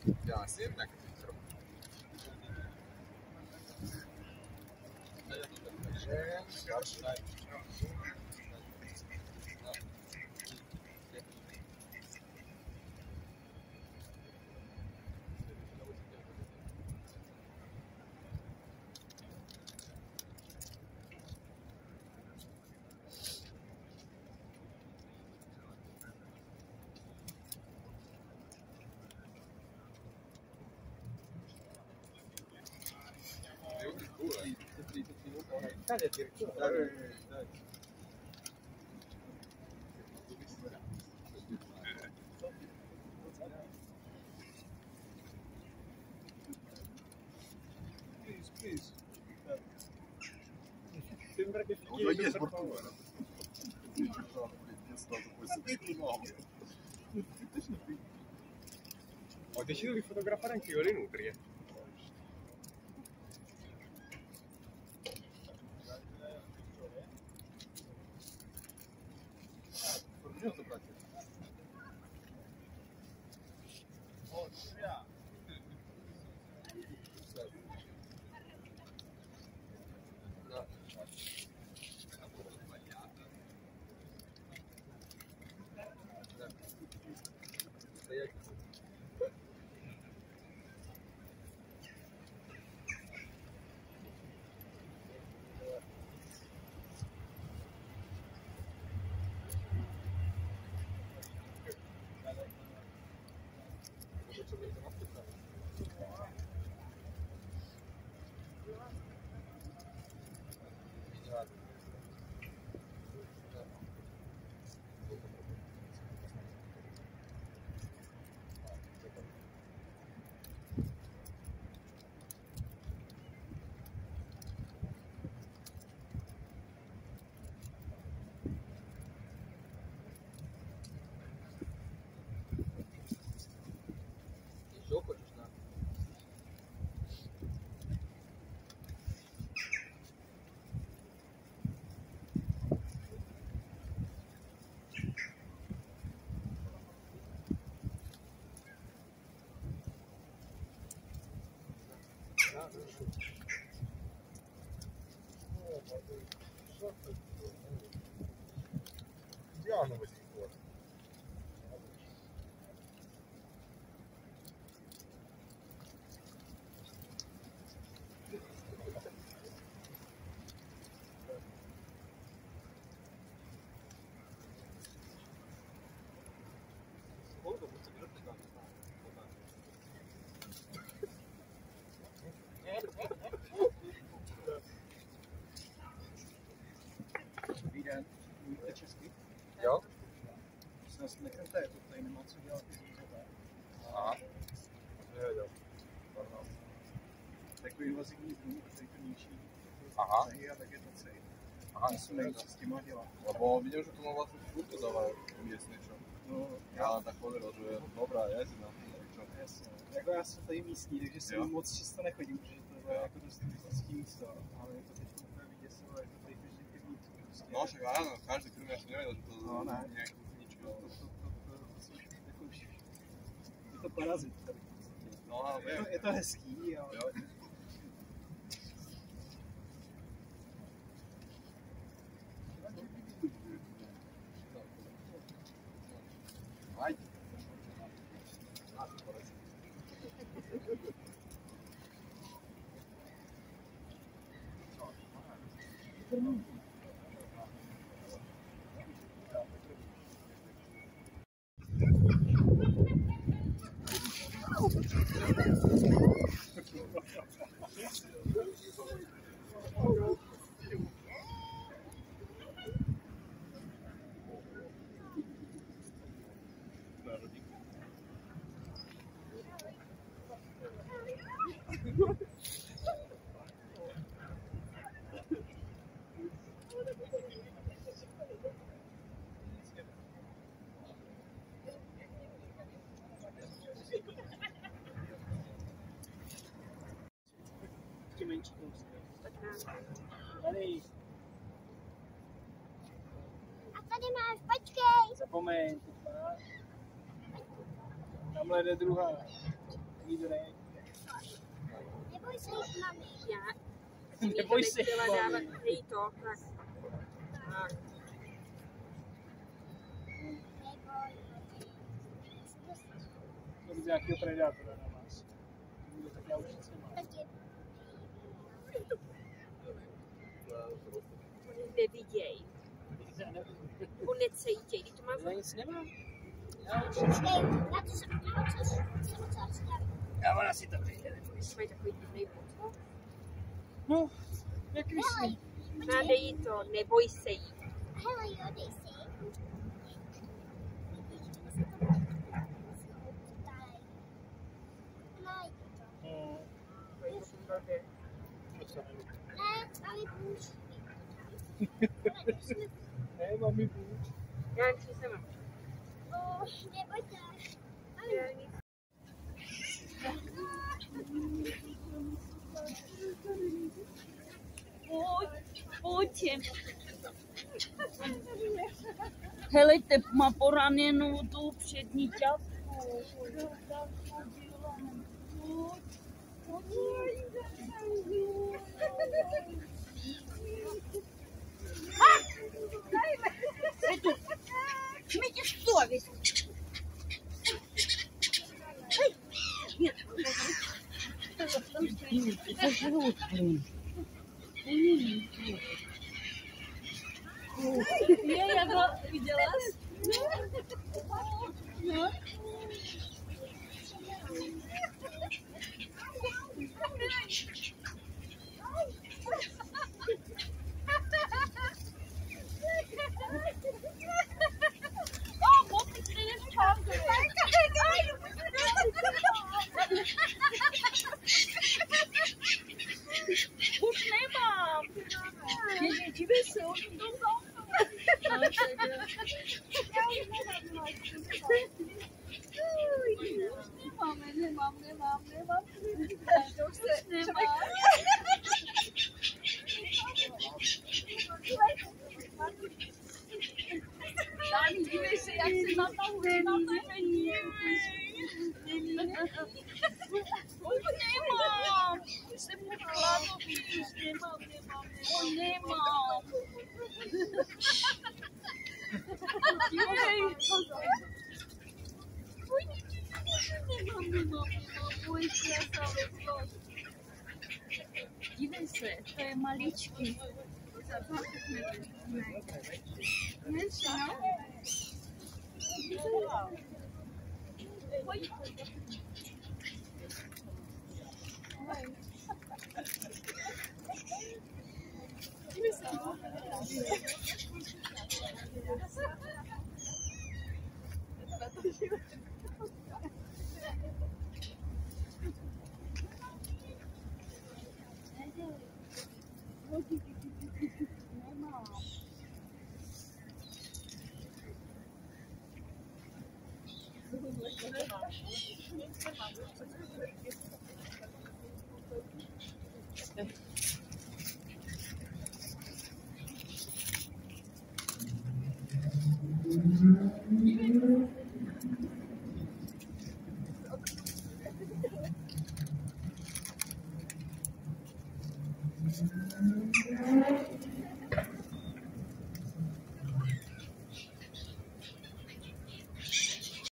Já si jen tak trochu. Takže, starší. Cadê a diretora? Please. Sembra che fichi sportivo. Ho deciso di fotografare anche io le nutrie. Diamo così fuori. Mluvíte česky? Jo? Se nekryté, to tady nemá co dělat ty zvířata. Aha. Nevěděl. Takový invazivní druh, který to ničí. Aha. A vegetaci. Aha, Něco nevím, co s tím má dělat. Lebo vidím, že tomu vlastne furt dávajú miestne, čo? No, Ja len tak pozeral, že je dobrá jazina. jasně. Jako já jsem tady místní, takže si moc často nechodím, protože to je jako dost turistický místo, ale je to teď úplně vyděsivé, je to tady každý pivní prostě. No však áno, každý krm, ja som nevedel, že to nejakú zničilo. To už, je to parazit tady. No áno, viem. Je to hezký, ale... Jo. Aj. Menší kousky. Tady. A tady máš, počkej. Zapomeň. Tamhle jde druhá. Neboj se jich, mami. Neboj se jich, mami. Hej to, tak. To bude nějakého predátora na vás. Tak já už nic nemám. Neviděj. Nebo necejtěj, když to máš... Já nic nemám. Já ona si to přijde. Mají takový divný pocit. No, jak vysí. Nádej to, neboj se jí. Hele, jo, dej si. Ne, mami, buď. Já jim si sama. Nebojte. Pojď. Helejte, má poraněnou tu přední ťavku. Смейте совесть. Я его видела. Už nemám. Dívej se, už to Nemám. To už se nemám. Dani, dívej se, jak se natahuje na tebe, Už nemám. Jsem mu hladový. Nemám. Jej. Nemám. Dívej se, to je maličký. Něco?